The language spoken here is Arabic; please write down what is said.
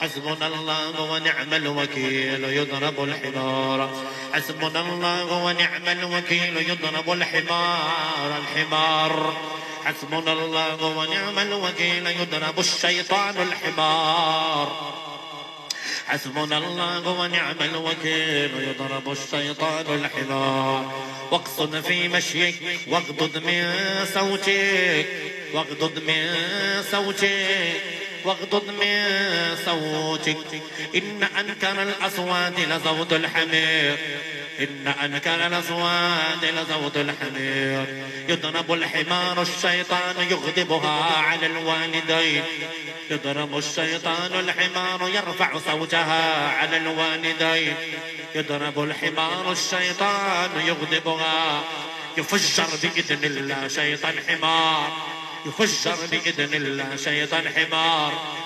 حسبنا الله ونعم الوكيل يضرب الحمار حسبنا الله ونعم الوكيل يضرب الحمار حسبنا الله ونعم الوكيل يضرب الشيطان الحمار حسبنا الله ونعم الوكيل يضرب الشيطان الحمار واقصد في مشيك واغضض من صوتك واغضض من صوتك واغضض من صوتك إن أنكر الأصوات لصوت الحمير إن أنكر الأصوات لصوت الحمير يضرب الحمار الشيطان يغضبها على الوالدين يضرب الشيطان الحمار يرفع صوتها على الوالدين يضرب الحمار الشيطان يغضبها يفجر بإذن الله شيطان حمار يفجر بإذن الله شيطان حمار